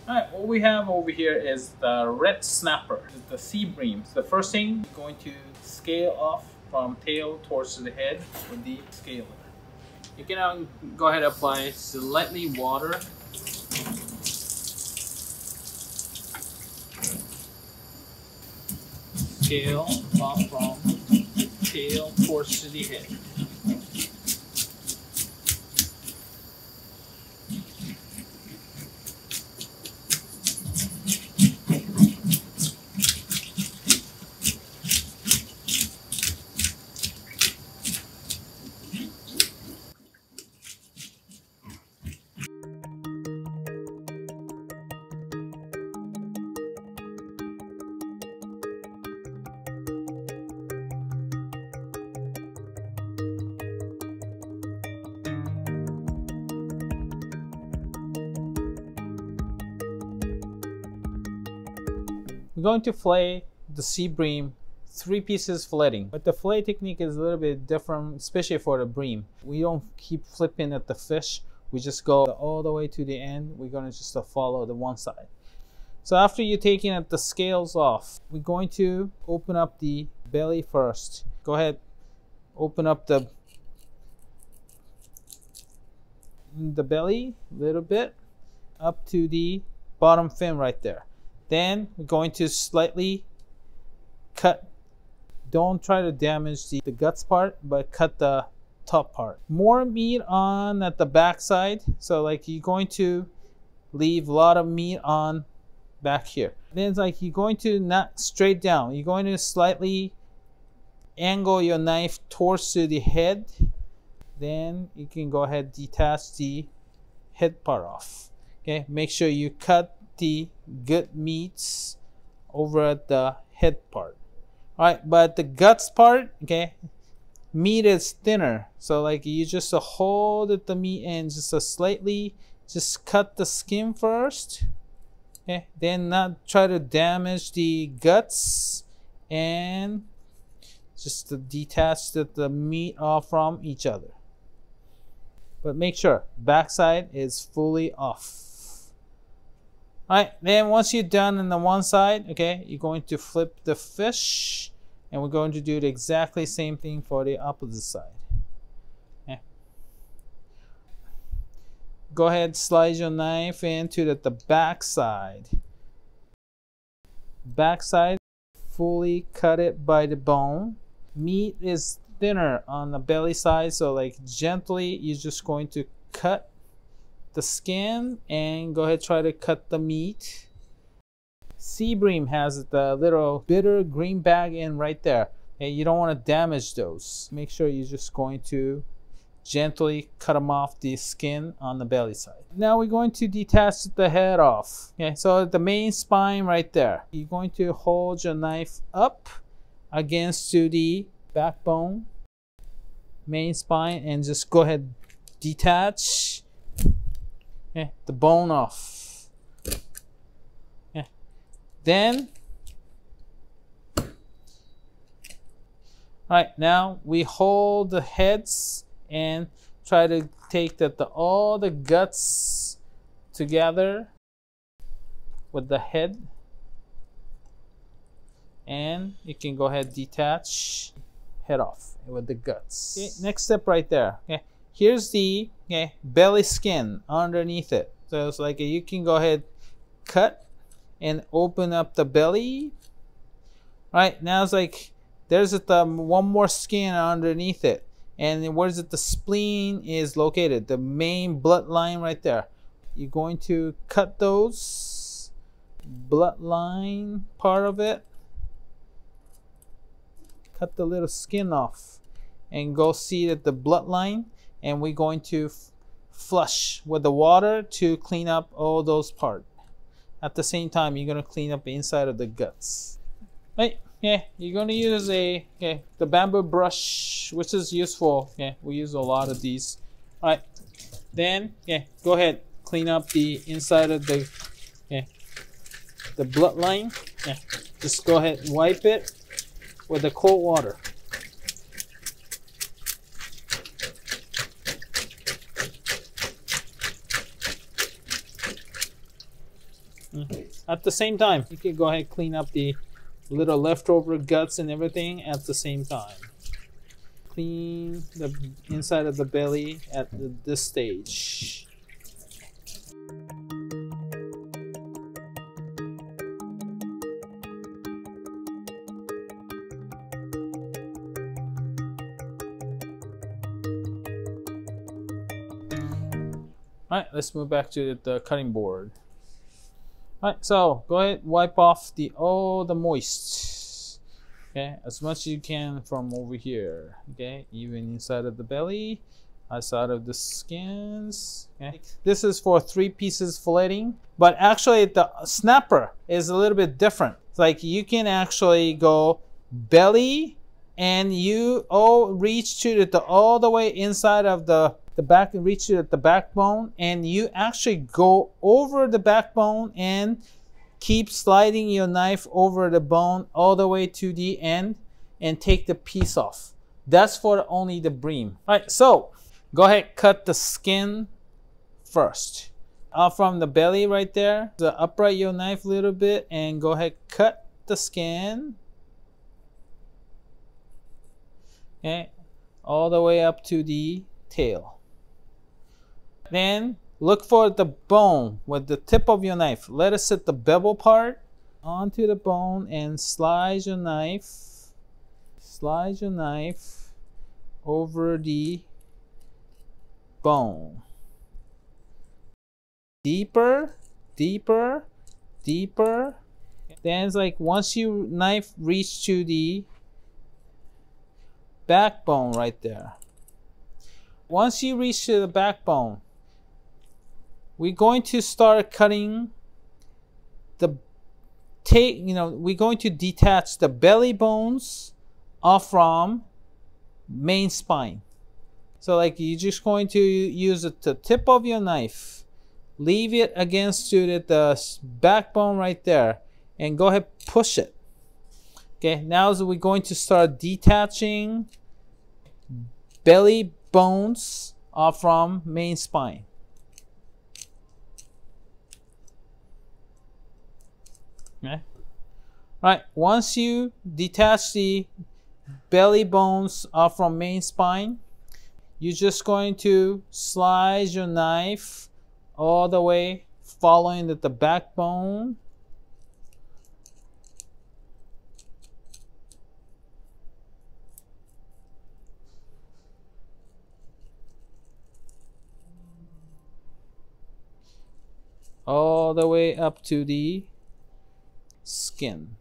Alright, what we have over here is the red snapper, the sea bream. So the first thing, you're going to scale off from tail towards the head with the scaler. You can go ahead and apply slightly water. Scale off from the tail towards the head. We're going to fillet the sea bream 3 pieces filleting, but the fillet technique is a little bit different, especially for the bream. We don't keep flipping at the fish. We just go all the way to the end. We're going to just follow the one side. So after you're taking the scales off, we're going to open up the belly first. Go ahead, open up the belly a little bit up to the bottom fin right there. Then we're going to slightly cut. Don't try to damage the guts part, but cut the top part. More meat on at the back side. So like you're going to leave a lot of meat on back here. Then it's like you're going to not straight down. You're going to slightly angle your knife towards the head. Then you can go ahead and detach the head part off. Okay, make sure you cut the good meats over at the head part. All right, but the guts part, okay, meat is thinner, so like you just hold at the meat and just slightly just cut the skin first, okay, then not try to damage the guts and just to detach the meat off from each other. But make sure backside is fully off. Alright, then once you're done on the one side, okay, you're going to flip the fish, and we're going to do the exactly same thing for the opposite side. Okay. Go ahead, slide your knife into the back side. Back side, fully cut it by the bone. Meat is thinner on the belly side, so like gently, you're just going to cut the skin and go ahead try to cut the meat. Sea bream has the little bitter green bag in right there. Okay, you don't want to damage those. Make sure you're just going to gently cut them off the skin on the belly side. Now we're going to detach the head off. Okay, so the main spine right there. You're going to hold your knife up against the backbone, main spine, and just go ahead detach. Okay, the bone off. Okay. Then, alright, now we hold the heads and try to take all the guts together with the head, and you can go ahead detach head off with the guts. Okay, next step right there. Okay, here's the belly skin underneath it. So it's like you can go ahead, cut and open up the belly. Right now it's like there's one more skin underneath it, and where's the spleen is located, the main bloodline right there. You're going to cut those bloodline part of it, cut the little skin off, and go see that the bloodline. And we're going to flush with the water to clean up all those parts. At the same time, you're going to clean up the inside of the guts. Right? Yeah, you're going to use the bamboo brush, which is useful. Yeah, we use a lot of these. All right. Then, go ahead, clean up the inside of the bloodline. Yeah, just go ahead and wipe it with the cold water. At the same time, you can go ahead and clean up the little leftover guts and everything at the same time. Clean the inside of the belly at this stage. Alright, let's move back to the cutting board. Alright, so go ahead, wipe off all the moist. Okay, as much as you can from over here. Okay, even inside of the belly, outside of the skins. Okay, this is for 3 pieces filleting, but actually the snapper is a little bit different. It's like you can actually go belly, and you all reach to all the way inside of the back, and reach to the backbone, and you actually go over the backbone and keep sliding your knife over the bone all the way to the end and take the piece off. That's for only the bream. All right, so go ahead, cut the skin first. From the belly right there, upright your knife a little bit and go ahead, cut the skin. Okay, all the way up to the tail. Then look for the bone with the tip of your knife. Let us set the bevel part onto the bone and slide your knife over the bone. Deeper, deeper, deeper. Then it's like once your knife reach to the backbone right there. Once you reach to the backbone, we're going to start cutting we're going to detach the belly bones off from main spine. So like you're just going to use the tip of your knife, leave it against the backbone right there, and go ahead, push it. Okay, now we're going to start detaching belly bones off from main spine. Okay. Right, once you detach the belly bones off from main spine, you're just going to slide your knife all the way following the backbone. All the way up to the skin.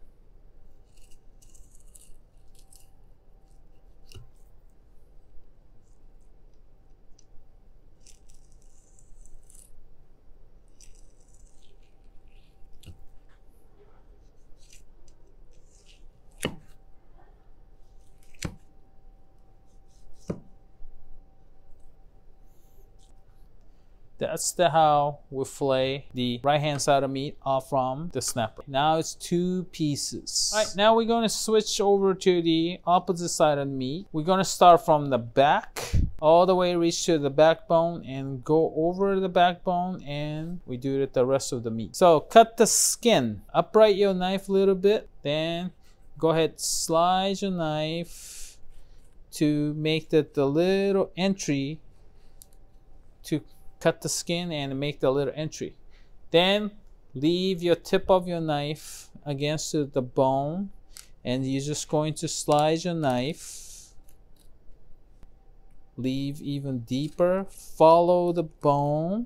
That's how we fillet the right hand side of meat off from the snapper. Now it's 2 pieces. All right, now we're going to switch over to the opposite side of the meat. We're going to start from the back all the way reach to the backbone and go over the backbone, and we do it the rest of the meat. So cut the skin, upright your knife a little bit, then go ahead, slide your knife to make the little entry to cut the skin and make the little entry. Then leave your tip of your knife against the bone, and you're just going to slide your knife, leave even deeper, follow the bone,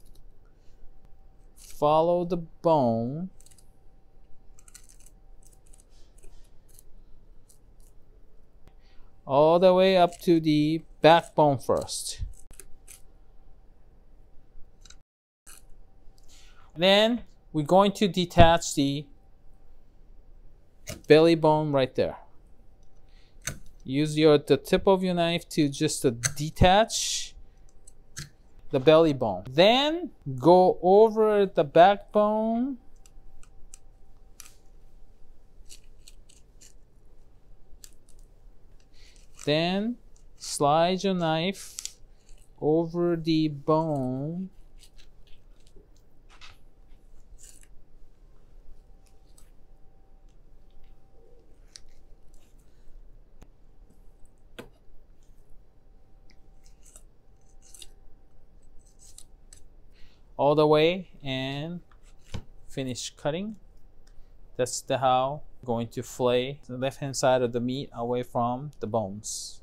all the way up to the backbone first. Then we're going to detach the belly bone right there. Use the tip of your knife to just detach the belly bone. Then go over the backbone. Then slide your knife over the bone. all the way and finish cutting. That's how I'm going to fillet the left hand side of the meat away from the bones.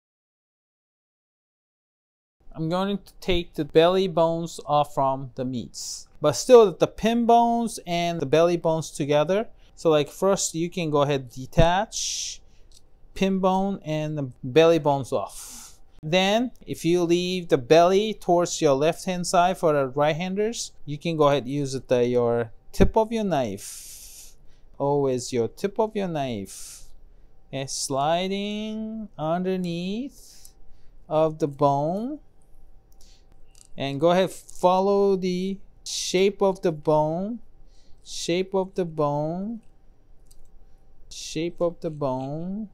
I'm going to take the belly bones off from the meats, but still the pin bones and the belly bones together. So like first you can go ahead detach pin bone and the belly bones off. Then if you leave the belly towards your left hand side for the right handers, you can go ahead and use your tip of your knife. Always your tip of your knife. Okay, sliding underneath of the bone. And go ahead, follow the shape of the bone, shape of the bone, shape of the bone.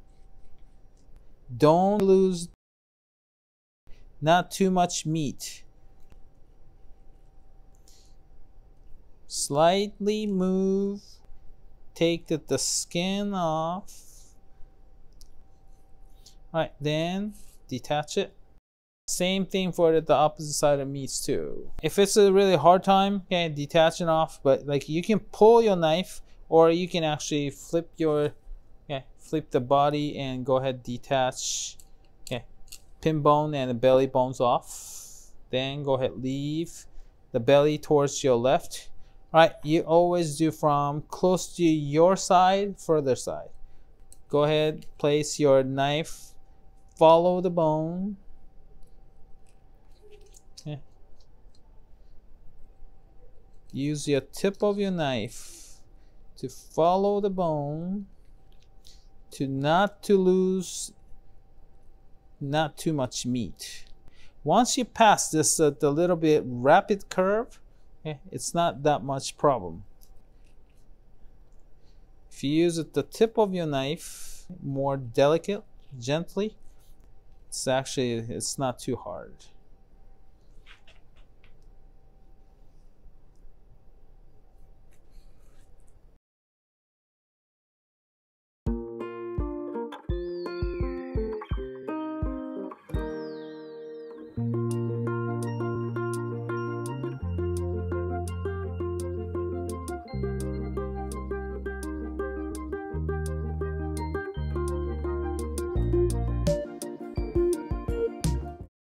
Don't lose not too much meat. Slightly move, take the skin off. Alright, then detach it. Same thing for the opposite side of meats too. If it's a really hard time, okay, detaching off, but like you can pull your knife or you can actually flip the body and go ahead detach pin bone and the belly bones off. Then go ahead leave the belly towards your left. Right, you always do from close to your side, further side. Go ahead, place your knife, follow the bone. Use your tip of your knife to follow the bone not to lose not too much meat. Once you pass this the little bit rapid curve, it's not that much problem. If you use the tip of your knife more delicate, gently, it's not too hard.